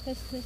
Tes.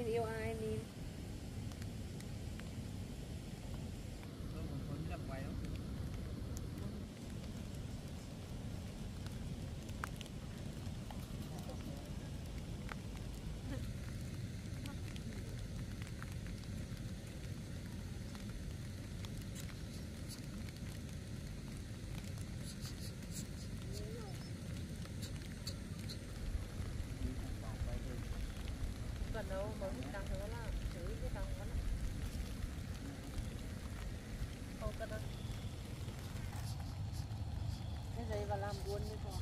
yêu ai Nin? Tôi cũng muốn làm quay lắm. Cần đâu, mới tăng thứ là xử cái tăng đó. Không cần đâu. Cái gì và làm buôn như thế.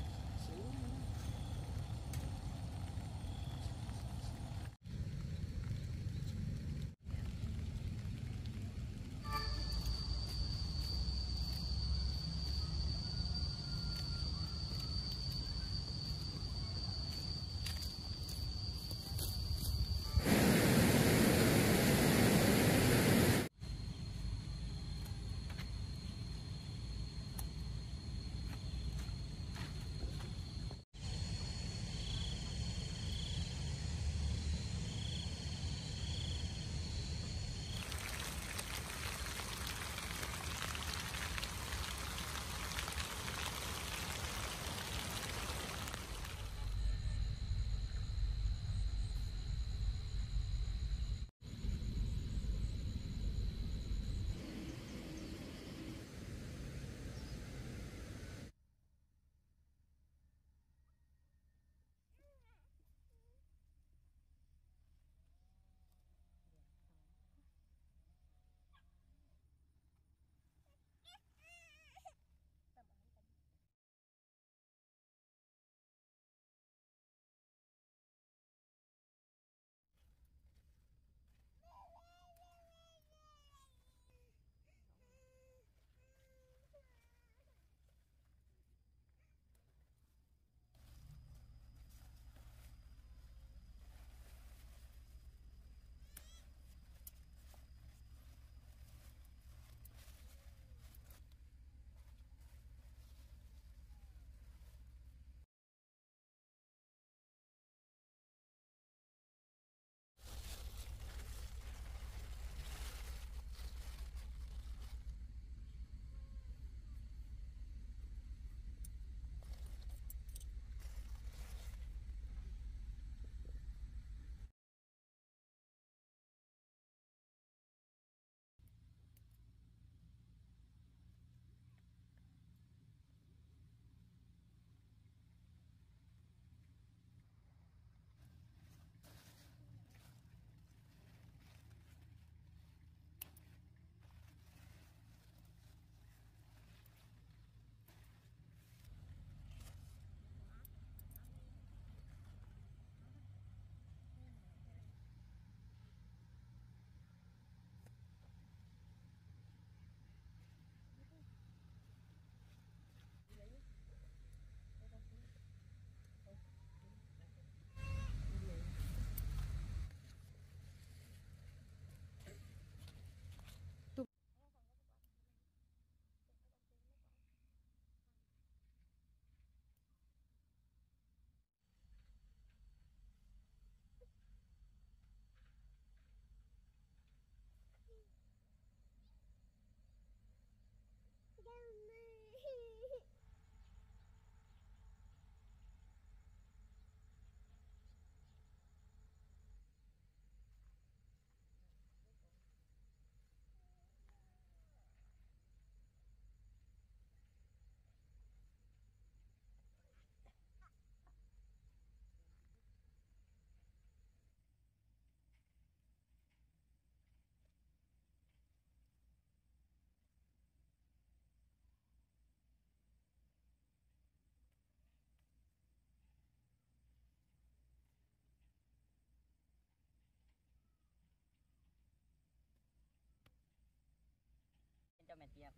Cho mẹ tiêm.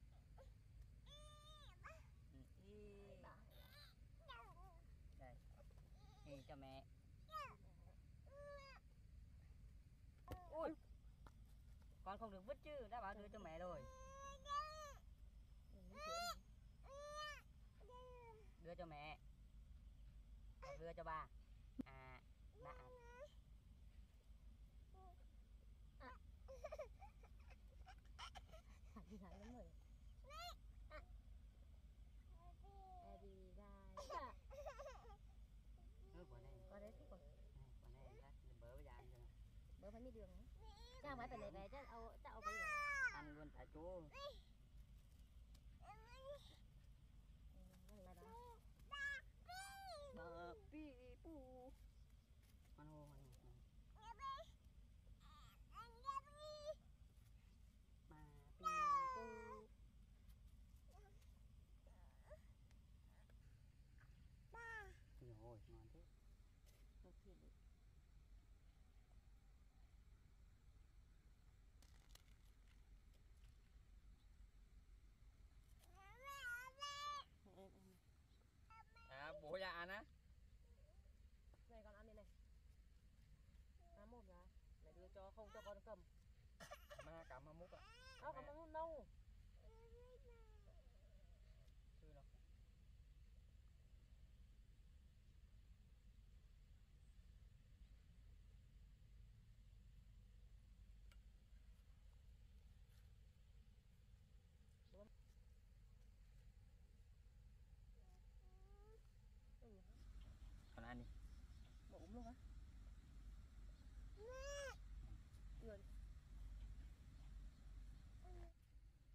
Đây. Thì cho mẹ. Ui. Con không được vứt chứ, đã bảo đưa cho mẹ rồi. Đưa cho mẹ. Đưa cho ba. À, ba. มีđường cha phải phải lấy về chứ ao về ăn luôn tại chỗ là đó bà pi pu hoan hô bà pi pu rồi ngon thế à bố già ăn á này con ăn đi này. Cá một là mẹ đưa cho không cho con cầm. mà cảm ơn múc ạ Áo cầm mút đâu. chưa đâu con ăn đi Mà uống luôn á. Người.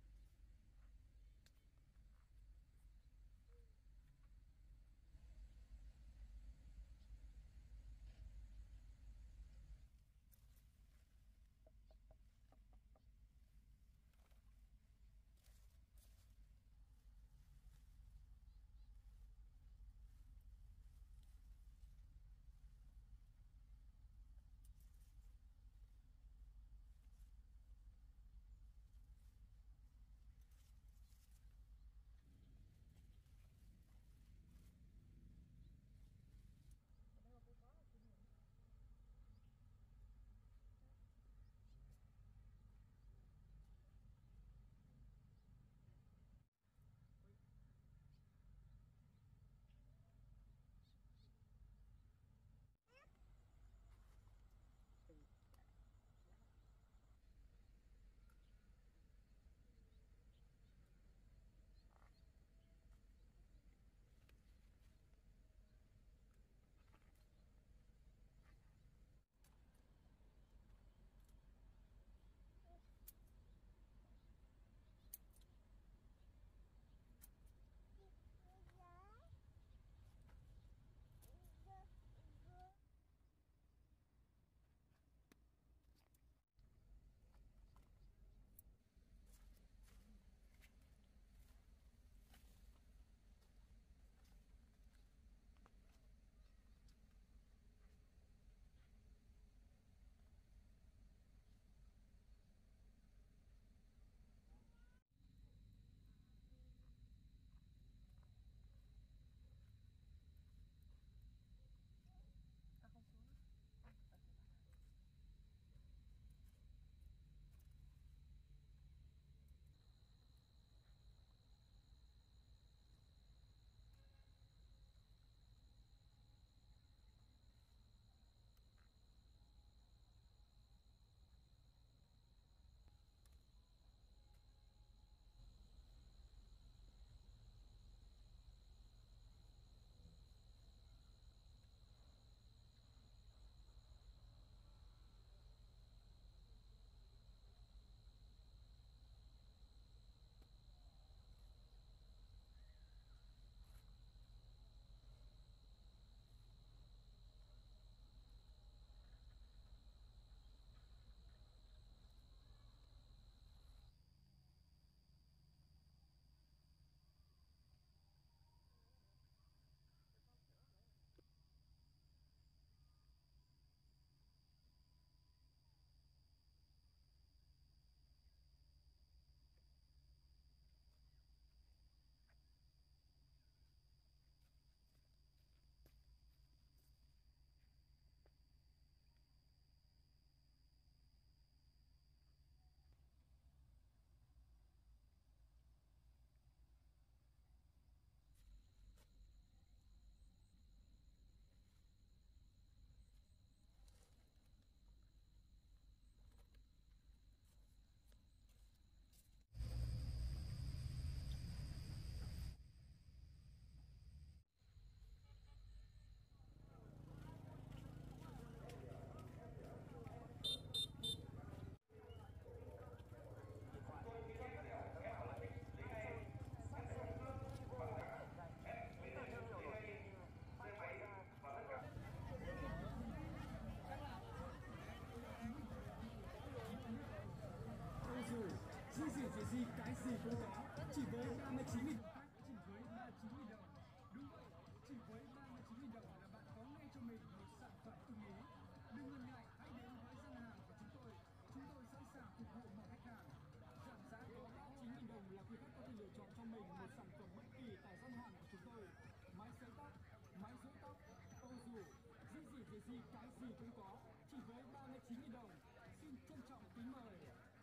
chỉ với 39.000 chỉ với 39.000 đồng. Đúng vậy, chỉ với 39.000 đồng là bạn có ngay cho mình một sản phẩm ưng ý. Đừng ngần ngại, hãy đến với gian hàng của chúng tôi. Chúng tôi sẵn sàng phục vụ mọi khách hàng. Giảm giá có 39.000 đồng là quý khách có thể lựa chọn cho mình một sản phẩm bất kỳ tại gian hàng của chúng tôi. Máy sấy tóc, máy duỗi tóc, ô dù, gì cái gì cũng có, chỉ với 39.000 đồng. Xin trân trọng kính mời.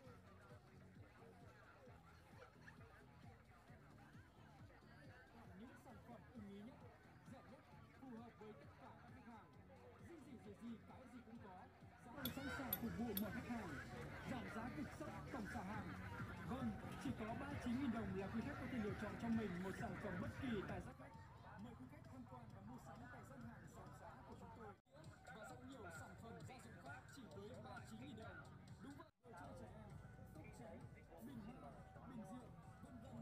Những sản phẩm ưng ý nhất, rẻ nhất, phù hợp với tất cả các khách hàng. Gì cái gì cũng có, giá sẵn sàng phục vụ mọi khách hàng. Giảm giá cực sốc tổng xả hàng. Vâng, chỉ có 39.000 đồng là quý khách có thể lựa chọn cho mình một sản phẩm bất kỳ tại gian khách. Mời quý khách tham quan và mua sắm tại gian hàng giảm giá của chúng tôi. Và rất nhiều sản phẩm gia dụng khác chỉ với 39.000 đồng. Đúng vậy, đồ chơi trẻ em, cốc chén, bình hoa, bình rượu, vân vân.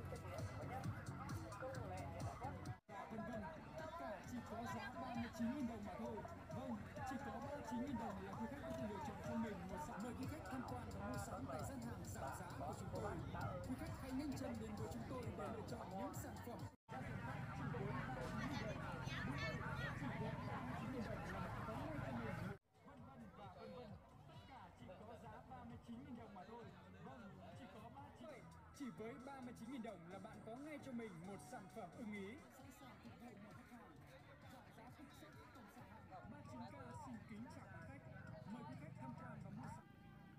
Vân vân, tất cả chỉ có giá 39.000 đồng mà thôi. Vâng, chỉ có 39.000 đồng là quý khách có thể lựa chọn cho mình một sản. Mời quý khách tham quan và mua sắm tại gian hàng giảm giá của chúng tôi. Quý khách hãy nhanh chân đến với chúng tôi để lựa chọn những sản phẩm gia dụng khác chỉ với 39.000 đồng. Đúng vậy, chỉ với 39.000 đồng là bạn có ngay cho mình. Vân vân và vân vân, tất cả chỉ có giá 39.000 đồng mà thôi. Vâng, chỉ có 39. Chỉ với 39.000 đồng là bạn có ngay cho mình một sản phẩm ưng ý. Sẵn sàng phục vụ mọi khách hàng. Giảm giá cực sốc tổng xả hàng. 39K xin kính chào quý khách. Mời quý khách tham quan và mua sản.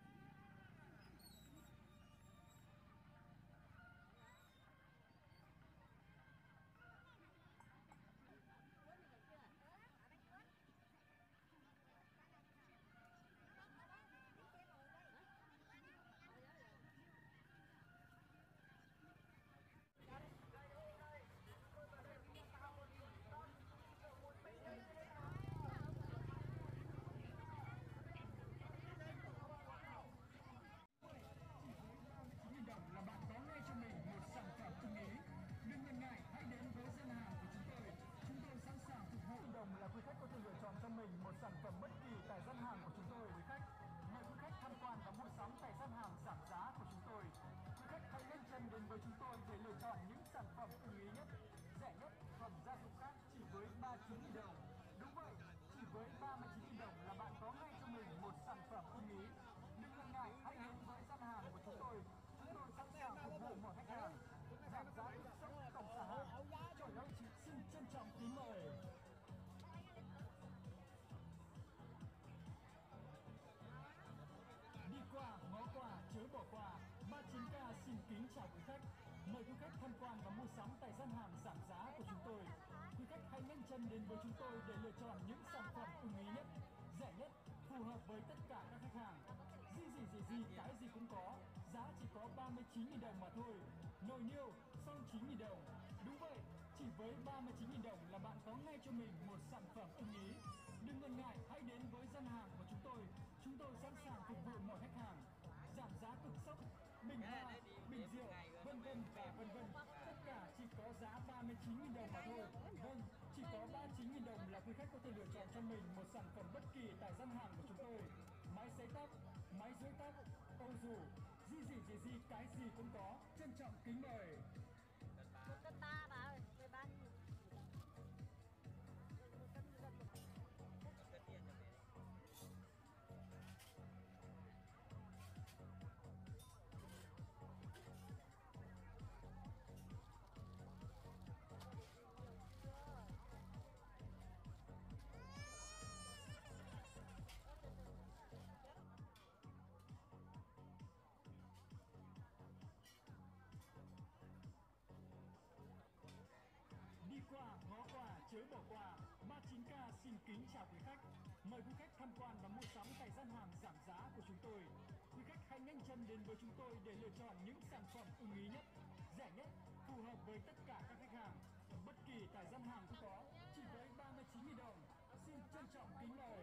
Là bạn có ngay cho mình một sản phẩm ưng ý. Đừng ngần ngại, hãy đến với gian hàng của chúng tôi. Chúng tôi sẵn sàng phục vụ. Đồng là quý khách có thể lựa chọn cho mình một sản phẩm bất kỳ tại gian hàng của chúng tôi. Quý khách, mời quý khách tham quan và mua sắm tại gian hàng giảm giá của chúng tôi. Quý khách hãy nhanh chân đến với chúng tôi để lựa chọn những sản phẩm ưng ý nhất, rẻ nhất, phẩm gia dụng khác chỉ với 39.000 đồng. Đúng vậy, chỉ với 39.000 đồng là bạn có ngay cho mình một sản phẩm ưng ý. Đừng ngần ngại, hãy đến với gian hàng của chúng tôi. Chúng tôi sẵn sàng phục vụ mọi khách hàng. Giảm giá cực sốc tổng xả hàng. Trời ơi, chị xin trân trọng kính mời. Đi qua, ngó qua, chớ bỏ qua. 39K xin kính chào quý khách. Mời quý khách tham quan và mua sắm tại gian hàng giảm giá của chúng tôi. Quý khách hãy nhanh chân đến với chúng tôi để lựa chọn những sản phẩm ưng ý nhất, rẻ nhất, phù hợp với tất cả các khách hàng. Gì cái gì cũng có, giá chỉ có 39.000 đồng mà thôi. Nồi niêu, son 9.000 đồng. Đúng vậy, chỉ với 39.000 đồng là bạn có ngay cho mình một sản phẩm ưng ý. Đừng ngần ngại, hãy đến với gian hàng của chúng tôi. Chúng tôi sẵn sàng phục vụ mọi khách hàng. Giảm giá cực sốc, bình hoa, bình rượu, vân vân và vân vân. Tất cả chỉ có giá 39.000 đồng mà thôi. Vâng, chỉ có 39.000 đồng là quý khách có thể lựa chọn cho mình một sản phẩm bất kỳ tại gian hàng của chúng tôi. Máy sấy tóc, máy duỗi tóc, ô dù, gì cái gì cũng có. Trân trọng kính mời. Một cân ba bà ơi, 13. Đi qua, ngó qua, chớ bỏ qua. 39K xin kính chào quý khách. Mời quý khách tham quan và mua sắm tại gian hàng giảm giá của chúng tôi. Quý khách hãy nhanh chân đến với chúng tôi để lựa chọn những sản phẩm ưng ý nhất, rẻ nhất, phù hợp với tất cả các khách hàng. Bất kỳ tại gian hàng cũng có, chỉ với 39.000 đồng. Xin trân trọng kính mời.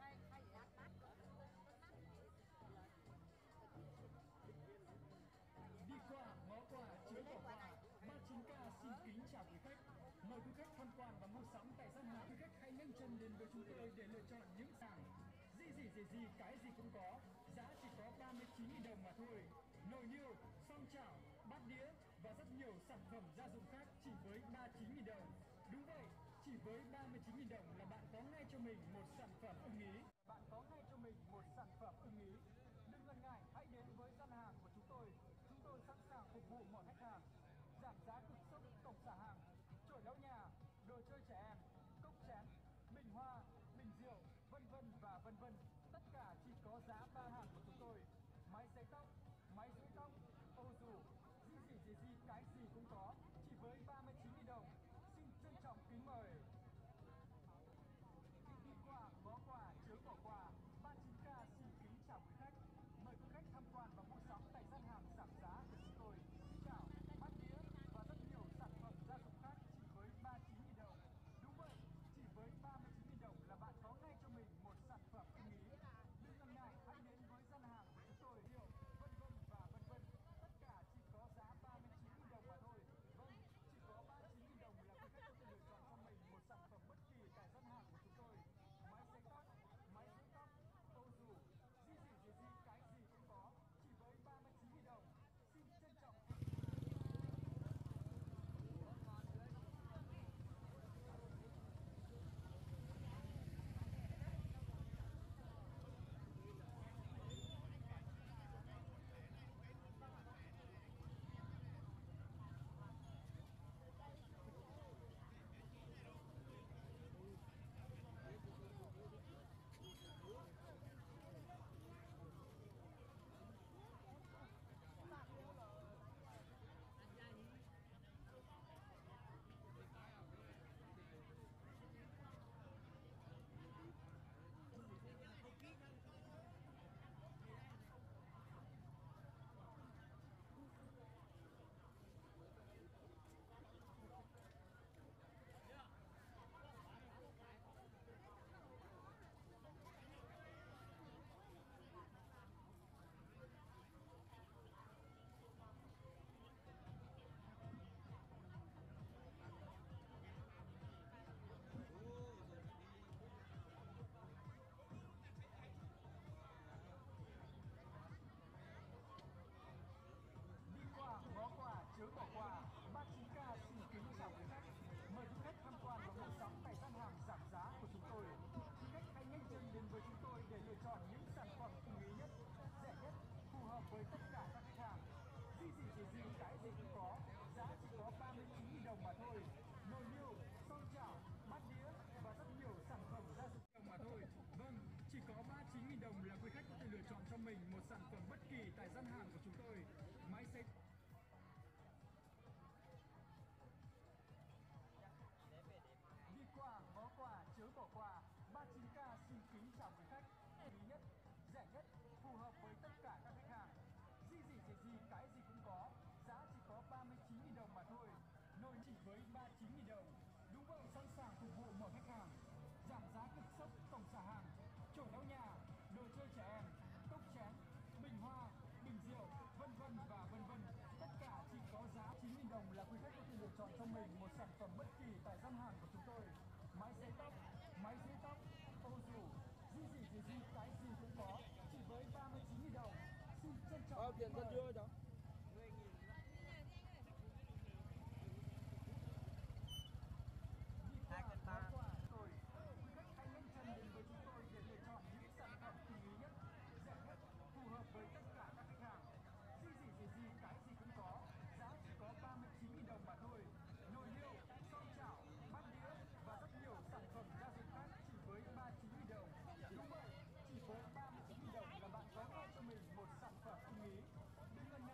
Đi qua, ngó qua, chớ bỏ qua. 39K xin kính chào quý khách. Mời quý khách tham quan và mua sắm tại gian hàng. Quý khách hãy nhanh chân đến với chúng tôi để lựa chọn những sản. Gì cái gì cũng có. Giá chỉ có 39.000 đồng mà thôi. Nồi niêu, son chảo, bát đĩa và rất sản phẩm gia dụng khác chỉ với 39.000 đồng. Đúng vậy, chỉ với 39.000 đồng là bạn có ngay cho mình một sản phẩm ưng ý. Bạn có ngay cho mình một sản phẩm ưng ý. Đừng ngần ngại, hãy đến với gian hàng của chúng tôi. Chúng tôi sẵn sàng phục vụ mọi khách hàng. Giảm giá cực sốc, cổng xả hàng, chổi lau nhà, đồ chơi trẻ em, cốc chén, bình hoa, bình rượu, vân vân và vân vân. Tất cả chỉ có giá ba hàng của chúng tôi. Máy sấy tóc, máy duỗi tóc, ô dù, gì cái gì cũng có, chỉ với 39.000 đồng. Xin trân trọng kính mời. Đi qua ngó qua chớ bỏ qua. 39K xin kính chào quý khách. Mời quý khách tham quan và mua sắm tại gian hàng giảm giá của chúng tôi. Xin chào, bát đĩa và rất nhiều sản phẩm gia dụng khác chỉ với 39.000 đồng. Đúng vậy, chỉ với 39.000 đồng là bạn có ngay cho mình một sản phẩm ưng ý. Đừng ngần ngại, hãy đến với gian hàng của chúng tôi. Hiệu, vân vân và vân vân. Tất cả chỉ có giá 39.000 đồng mà thôi. Vâng, chỉ có 39.000 đồng là quý khách có thể lựa chọn cho mình một sản phẩm bất kỳ tại gian hàng của chúng tôi. Máy sấy tóc, máy duỗi tóc, ô dù, gì cái gì cũng có, chỉ với 39.000 đồng. Xin trân trọng. Đi qua ngó qua chớ bỏ qua. 39K xin kính chào quý khách. Mời quý khách tham quan và mua sắm tại gian hàng giảm giá của chúng tôi. Quý khách hãy nhanh chân đến với chúng tôi để lựa chọn những sản phẩm ưng ý nhất, rẻ nhất, phù hợp với tất cả các khách hàng. Gì cái gì cũng có, giá chỉ có 39.000 đồng mà thôi. Nồi niêu, son chảo, bát đĩa và rất nhiều sản phẩm gia dụng đồng mà thôi. Vâng, chỉ có 39.000 đồng là quý khách có thể lựa chọn cho mình một sản phẩm bất kỳ tại gian hàng của chúng tôi. Máy sấy đi qua ngó qua chớ bỏ qua. 39K xin kính chào quý khách. Ý nhất, rẻ nhất, phù hợp với tất cả các khách hàng. Gì cái gì cũng có, giá chỉ có 39.000 đồng mà thôi. Nồi chỉ với 39.000 đồng. Đúng vậy, sẵn sàng phục vụ mọi khách hàng. Giảm giá cực sốc, cổng xả hàng, chổi lau nhà, đồ chơi trẻ em, cốc chén, bình hoa, bình rượu, vân vân và vân vân. Tất cả chỉ có giá 9.000 đồng là quý khách có thể lựa chọn cho mình một sản phẩm bất kỳ tại gian hàng của chúng tôi. Máy sấy tóc, máy duỗi tóc, ô dù, gì cái gì cũng có, chỉ với 39.000 đồng. Xin trân trọng. Bao tiền cân chưa cháu? Hai cân ba. Quý khách hãy nhanh chân đến với chúng tôi để lựa chọn những sản phẩm ưng ý nhất, rẻ nhất, phù hợp với tất cả các khách hàng. Gì cái gì cũng có, giá chỉ có 39.000 đồng mà thôi. Nồi niêu, son chảo, bát đĩa và rất nhiều sản phẩm gia dụng khác chỉ với 39.000 đồng. Đúng vậy, chỉ với 39.000 đồng là bạn có ngay cho mình một sản phẩm ưng ý. Đừng ngần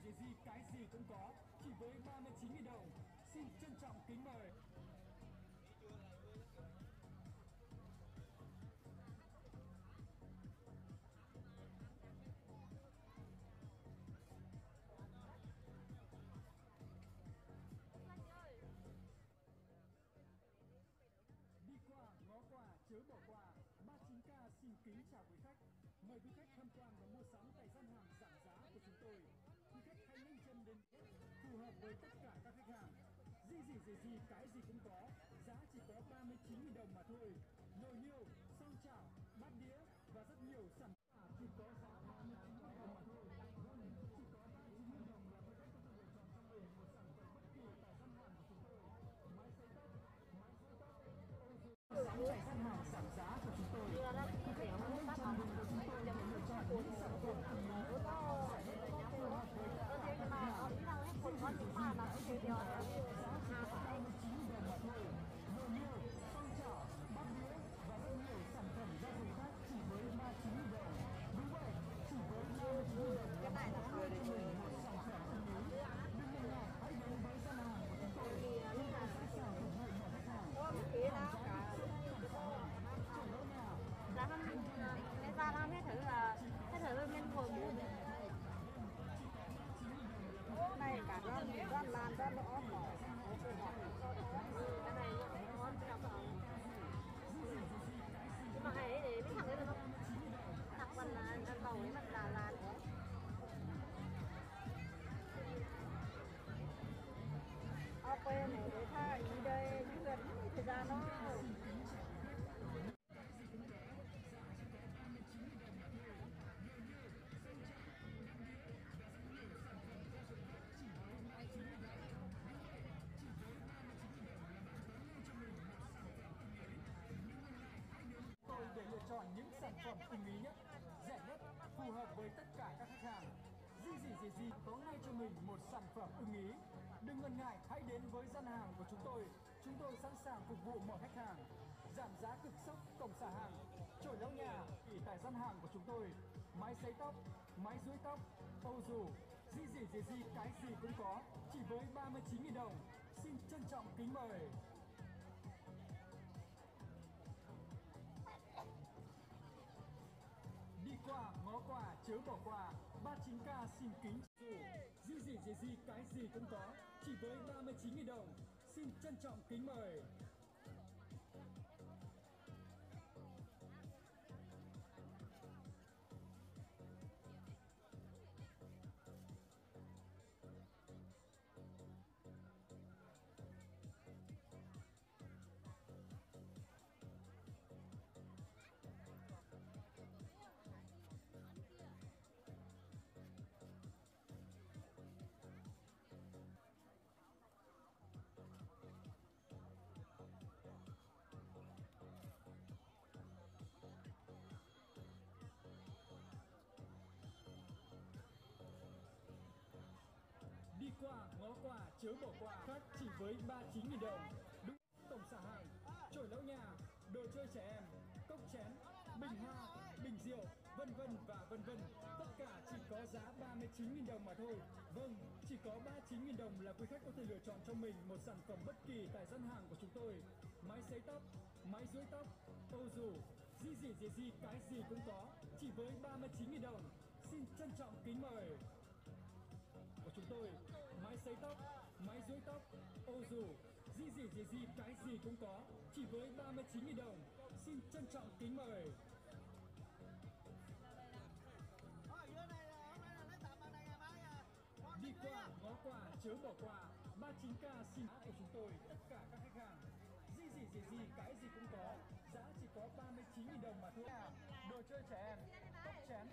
gì cái gì cũng có, chỉ với 39.000 đồng. Xin trân trọng kính mời. Đi qua ngó qua chớ bỏ qua. 39K xin kính chào quý khách. Mời quý khách tham quan và mua sắm tại gian hàng giảm giá của chúng tôi. Quý khách hãy nhanh chân đến phù hợp với tất cả các khách hàng. Gì cái gì cũng có. Giá chỉ có 39.000 đồng mà thôi. Nồi niêu, song chảo, bát đĩa và rất nhiều sản phẩm chỉ có giá 39.000 đồng mà thôi. Vâng, chỉ có 39.000 đồng là quý khách có thể lựa chọn cho mình một sản phẩm bất kỳ tại gian hàng của chúng tôi. Máy sấy tóc, máy duỗi tóc, sắm tại gian hàng giảm giá của chúng tôi. Quý khách hãy nhanh chân đến với chúng tôi để lựa chọn những sản phẩm phù hợp với tất cả các khách hàng. Này cả đoan lan đoan lõ mỏ cái này ngon chọc nhưng mà ấy để biết thằng đấy được không? Thằng còn là bầu ấy mặt là ở quê này để tha đi đây những gần thời gian nó để lựa chọn những sản phẩm ưng ý nhất, rẻ nhất, phù hợp với tất cả các khách hàng. Gì có ngay cho mình một sản phẩm ưng ý. Đừng ngần ngại, hãy đến với gian hàng của chúng tôi. Chúng tôi sẵn sàng phục vụ mọi khách hàng. Giảm giá cực sốc, cổng xả hàng, chổi lau nhà chỉ tại gian hàng của chúng tôi. Máy sấy tóc, máy duỗi tóc, ô dù, gì cái gì cũng có, chỉ với 39.000 đồng. Xin trân trọng kính mời. Đi qua ngó qua chớ bỏ qua. 39K xin kính dù gì cái gì cũng có, chỉ với 39.000 đồng. Xin trân trọng kính mời. Đi qua ngó qua chớ bỏ qua, khác chỉ với 39.000 đồng. Đúng tổng xả hàng, chổi lau nhà, đồ chơi trẻ em, cốc chén, bình hoa, bình rượu, vân vân và vân vân. Tất cả chỉ có giá 39.000 đồng mà thôi. Vâng, chỉ có 39.000 đồng là quý khách có thể lựa chọn cho mình một sản phẩm bất kỳ tại gian hàng của chúng tôi. Máy sấy tóc, máy duỗi tóc, ô dù, gì cái gì cũng có, chỉ với 39.000 đồng. Xin trân trọng kính mời. Của chúng tôi, máy sấy tóc, máy duỗi tóc, ô dù, gì cái gì cũng có, chỉ với 39.000 đồng. Xin trân trọng kính mời. Đi qua ngó qua chớ bỏ qua. 39K xin của chúng tôi, tất cả các khách hàng. Gì cái gì cũng có, giá chỉ có 39.000 đồng mà thôi. Đồ chơi trẻ em, cốc chén.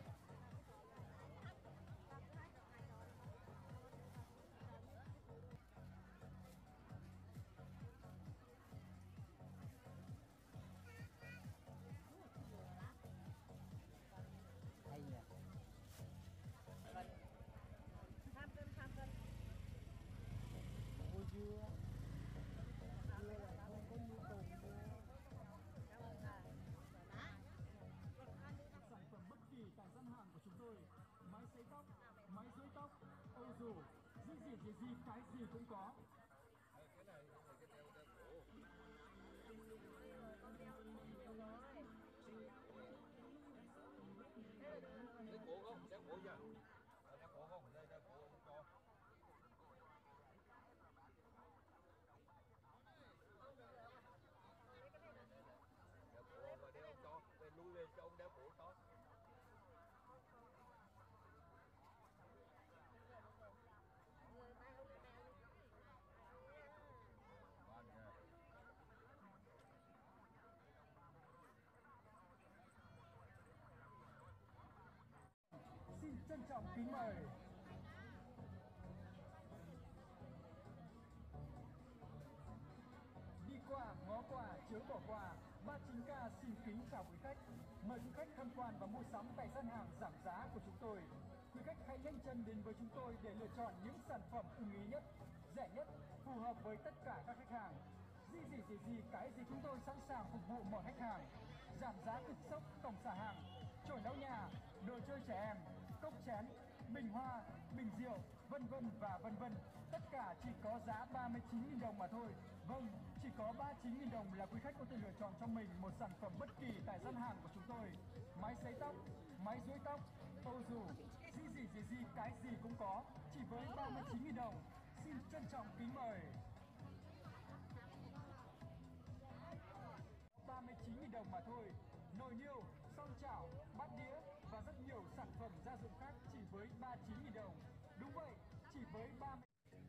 hay nhỉ. tham cân Mua dưa là không có nhu cầu mua. Sản phẩm bất kỳ tại gian hàng của chúng tôi. Máy sấy tóc, máy duỗi tóc, ô dù, gì cái gì cũng có. Lấy cổ không? Đeo cổ chưa? Đeo cổ không? Đây đeo cổ cho. Đeo cổ và đeo cho. Về lui về cho ông đeo cổ cho. Xin trân trọng kính mời đi qua ngó qua chớ bỏ qua. 39K xin kính chào quý khách. Mời quý khách tham quan và mua sắm tại gian hàng giảm giá của chúng tôi. Quý khách hãy nhanh chân đến với chúng tôi để lựa chọn những sản phẩm ưng ý nhất, rẻ nhất, phù hợp với tất cả các khách hàng. Gì cái gì chúng tôi sẵn sàng phục vụ mọi khách hàng. Giảm giá cực sốc tổng xả hàng, chổi lau nhà, đồ chơi trẻ em, cốc chén, bình hoa, bình rượu, vân vân và vân vân. Tất cả chỉ có giá 39.000 đồng mà thôi. Vâng, chỉ có 39.000 đồng là quý khách có thể lựa chọn cho mình một sản phẩm bất kỳ tại gian hàng của chúng tôi. Máy sấy tóc, máy duỗi tóc, ô dù, gì cái gì cũng có, chỉ với 39.000 đồng. Xin trân trọng kính mời. 39.000 đồng mà thôi. Nồi niêu, son chảo, bát đĩa và rất nhiều sản phẩm gia dụng khác chỉ với 39.000 đồng. Đúng vậy, chỉ với 30.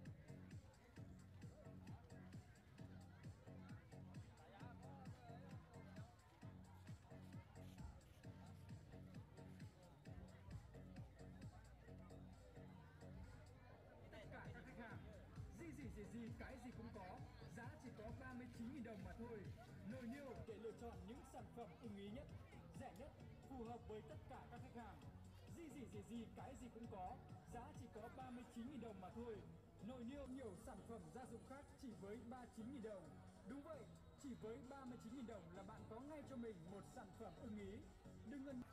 Tất cả các khách hàng, gì cái gì cũng có, giá chỉ có 39.000 đồng mà thôi. Nồi niêu để lựa chọn những sản phẩm ưng ý nhất, rẻ nhất, phù hợp với tất cả các khách hàng. Gì cái gì cũng có, giá chỉ có 39.000 đồng mà thôi. Nồi niêu nhiều sản phẩm gia dụng khác chỉ với 39.000 đồng. Đúng vậy, chỉ với 39.000 đồng là bạn có ngay cho mình một sản phẩm ưng ý. Đừng ngần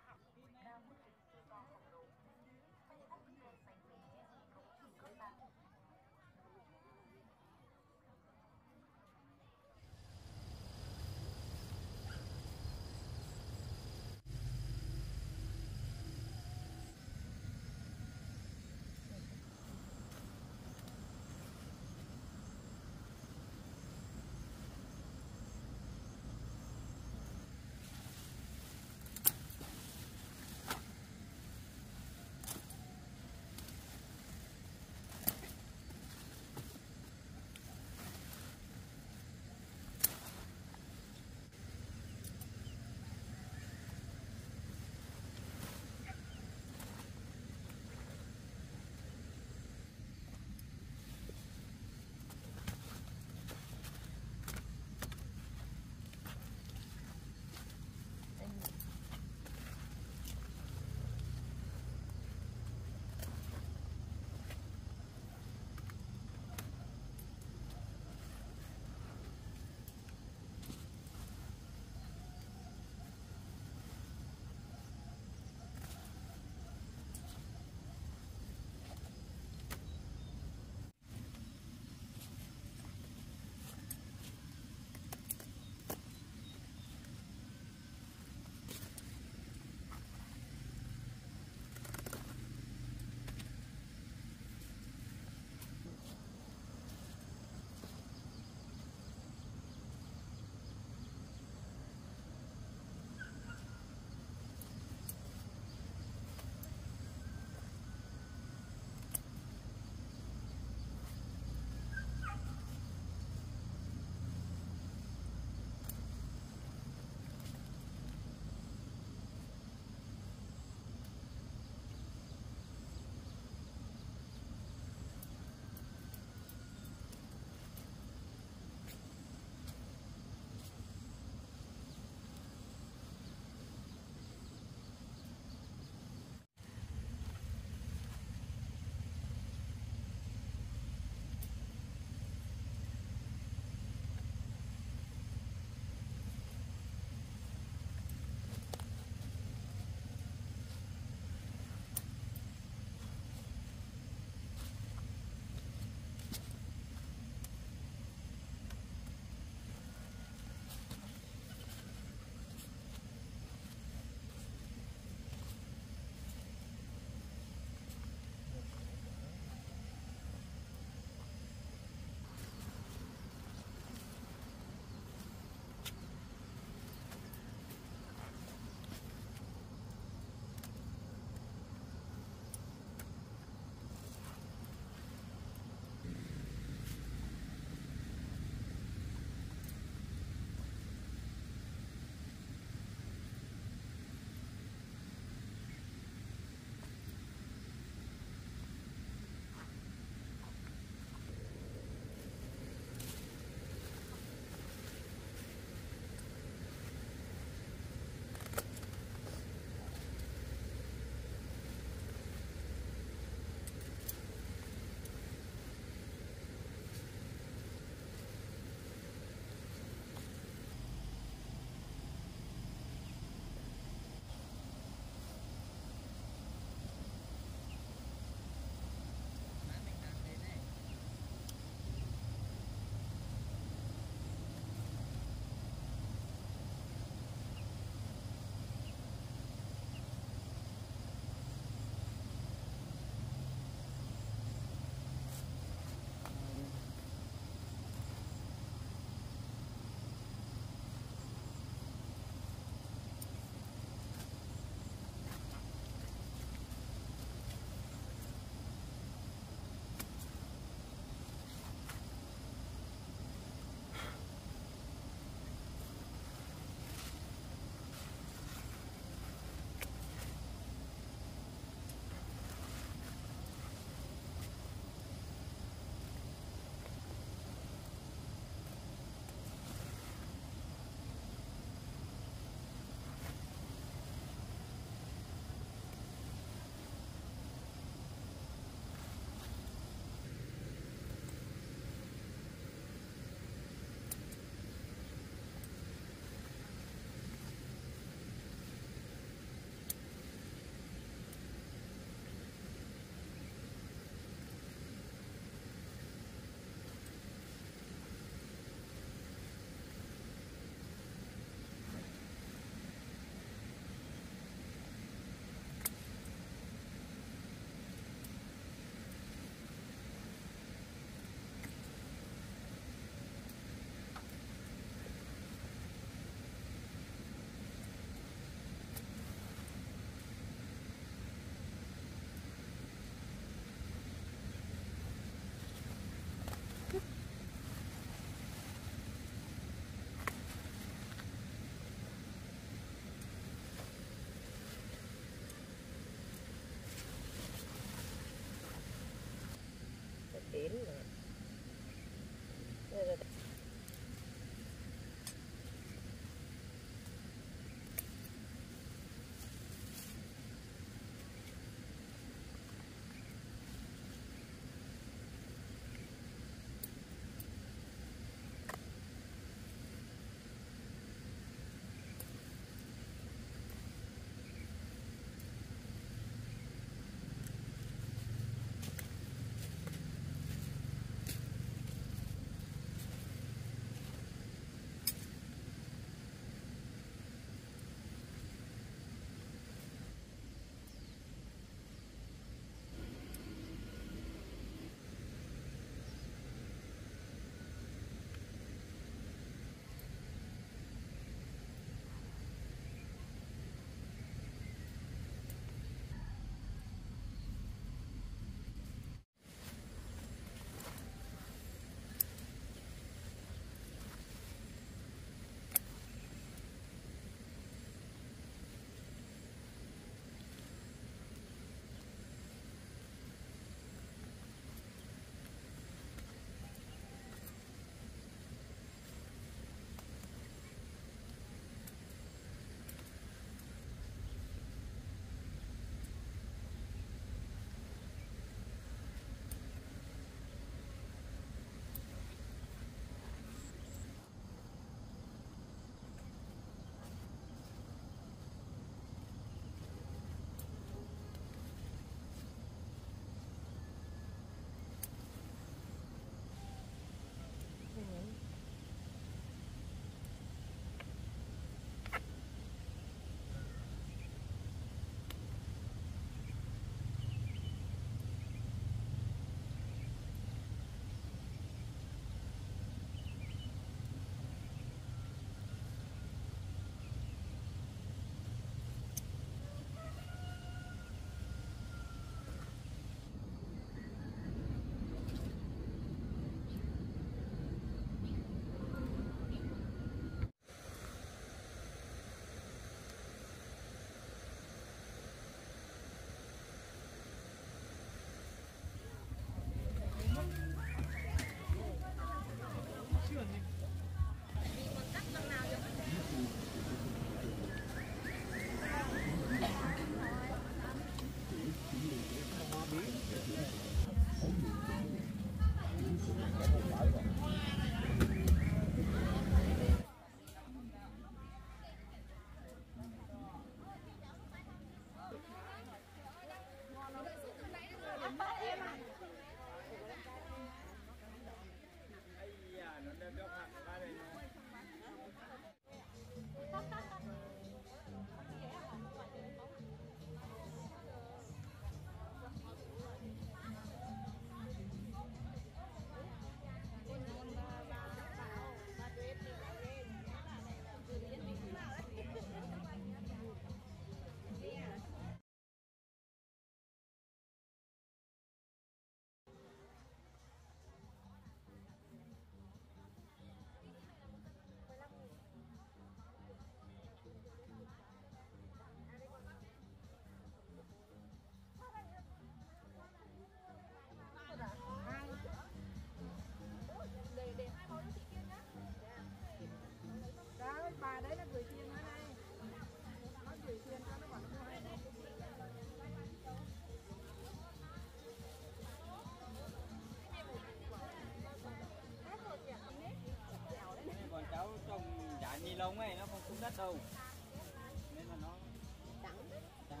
đồng ấy, nó không xuống đất đâu. Nên là nó trắng. trắng.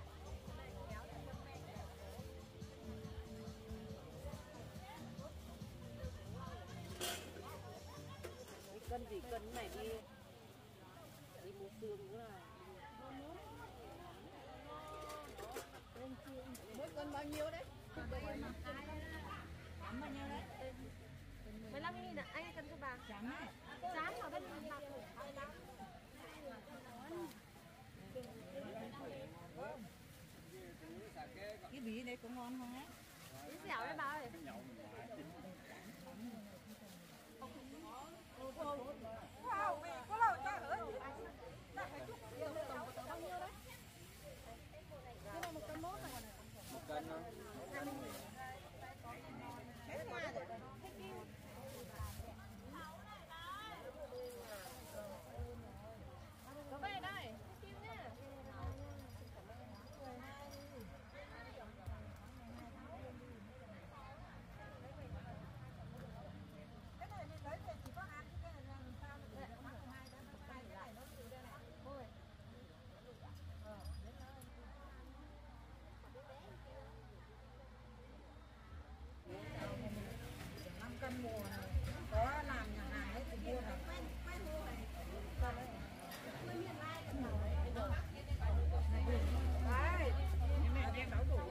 Cân gì cân này đi mua xương nữa là mỗi cân bao nhiêu đấy? 15.000 ạ, anh cân cho bà. Trắng mà bên mặt. Cái bí này có ngon không á? Bí dẻo đấy bà ơi. Wow, mẹ có lâu cha hỡi. Bao nhiêu đấy? Cái này 1 cân mốt này. 1 cân thôi. Hết hoa rồi. Có về đây. Kim nhá. Cái này mình lấy về chỉ có ăn cái này làm sao mà để nó hai đó, hai cái này nó chịu đây này. Ôi. 5 cân mùa này. Có làm nhà hàng ấy thì mua là đấy. Nhưng mà em nấu đủ.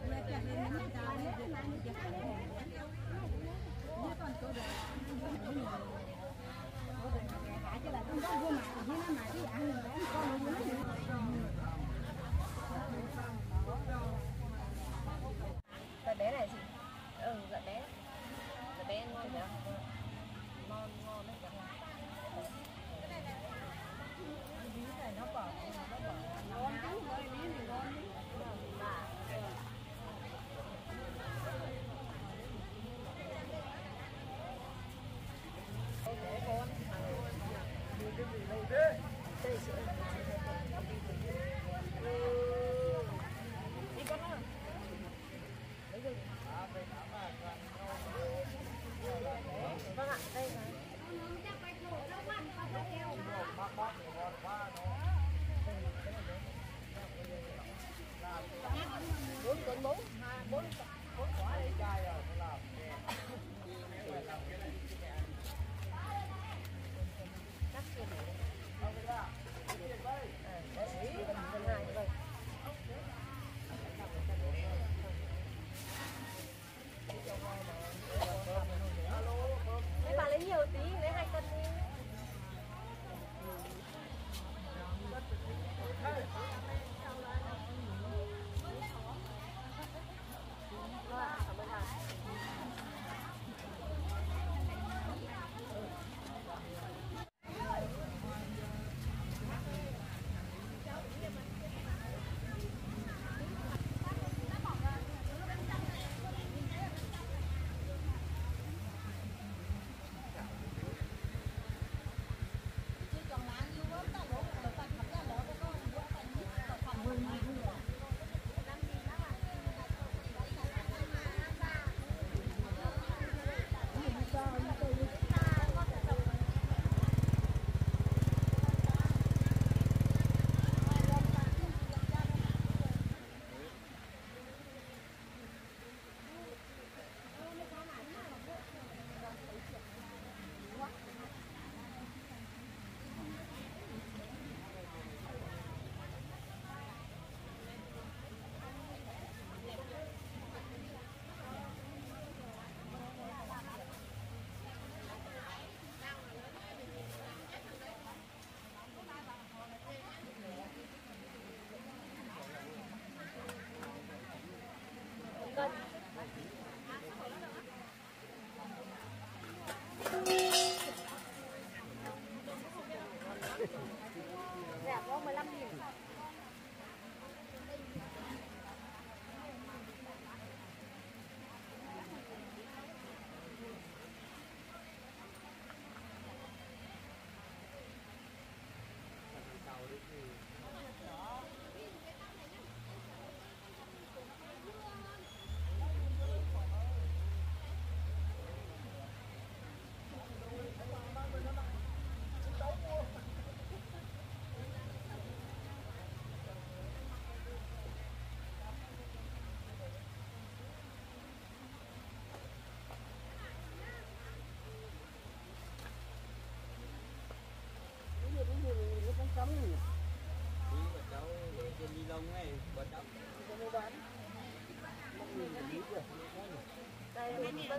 Gà bé này gì? Gà bé. Gà bé ngon nhỉ? Ngon đấy cả nhà. Bí này nó bỏ ngon chứ, ơi bí này ngon chứ. Con. Đi cái gì đây? Đây sữa.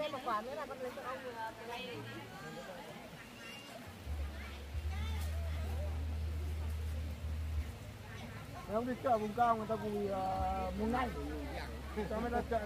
thêm một quả nữa là con lấy cho ông vừa lấy đi. Nếu đi chợ vùng cao người ta vùi một ngày cho mới ra chợ.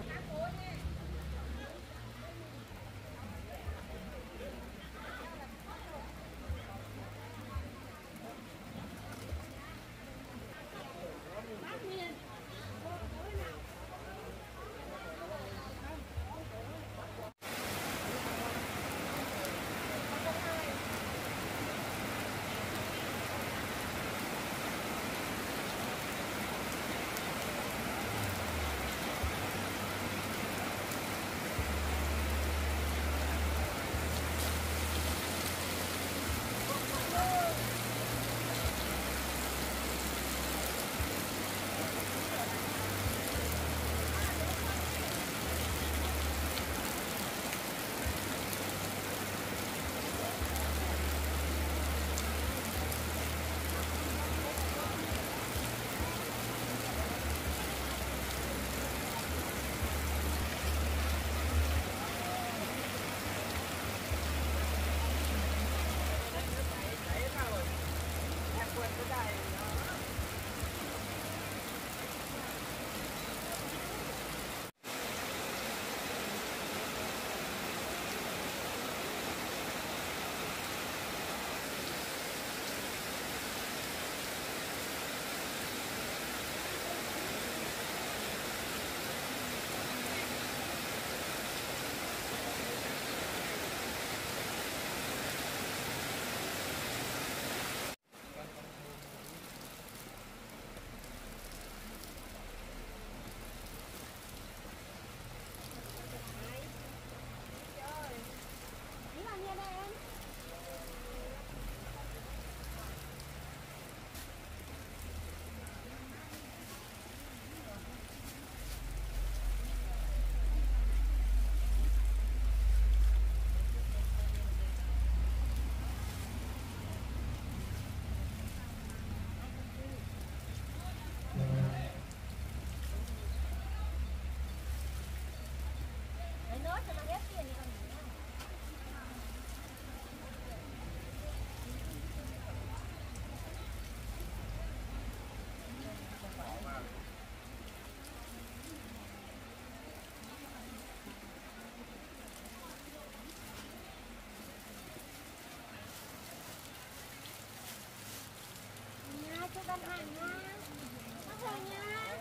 con hàng nha. Bác Hồng nha.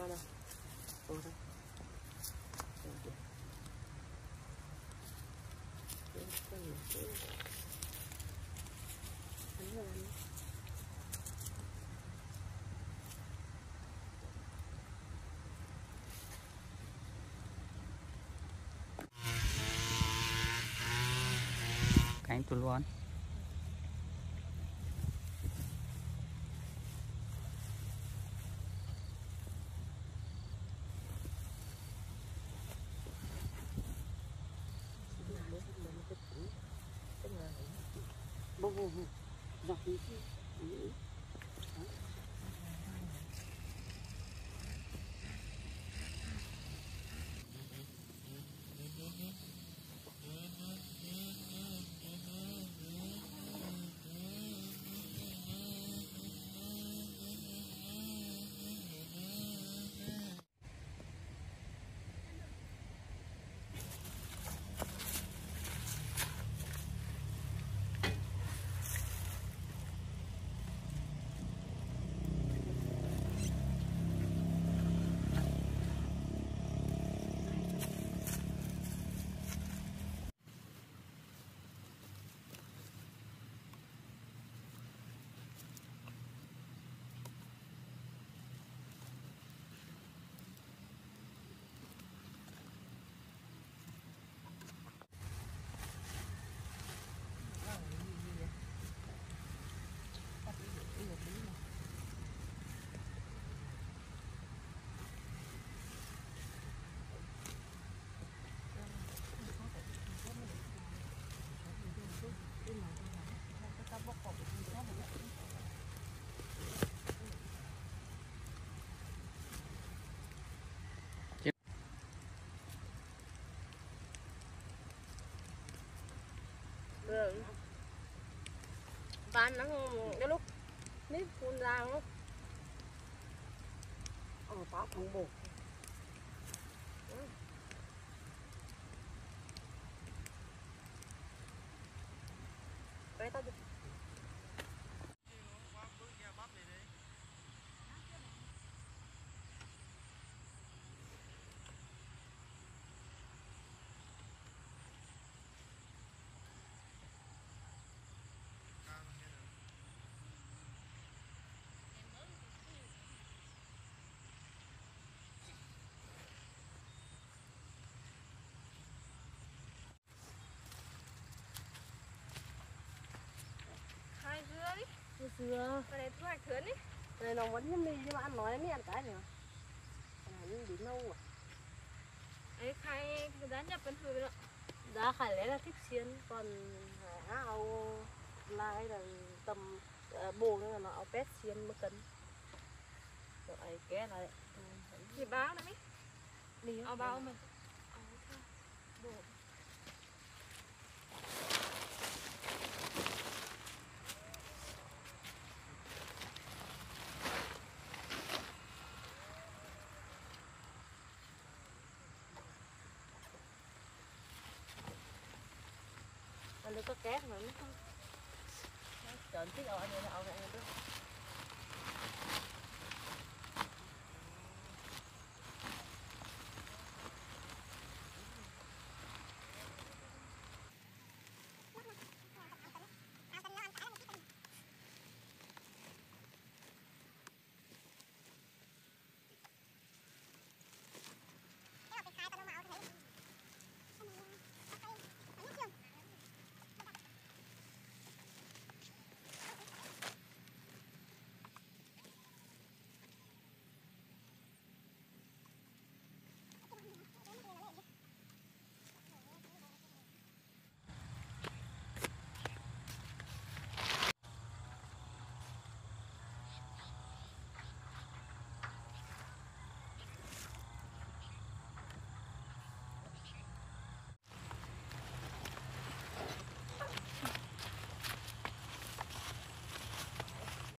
nó đâu ủa đây cánh tôi luôn. bông dọc đi bán nó cái lúc nếp phun ra nó tao không bột cái tao dừa cái này thu hoạch thớn ấy. cái này nó vẫn như mì nhưng mà ăn nói mới ăn cái nữa cái này nhưng bị nâu à Ấy khai giá nhập bên thừa đó. giá khải lấy là thích xiên còn ao lai là tầm bồ nữa là nó ao pet xiên mới cân rồi ấy ké lại Thì báo đấy. đi Ao bao mình. anh có két mà nó không chọn thích ao anh này ao này được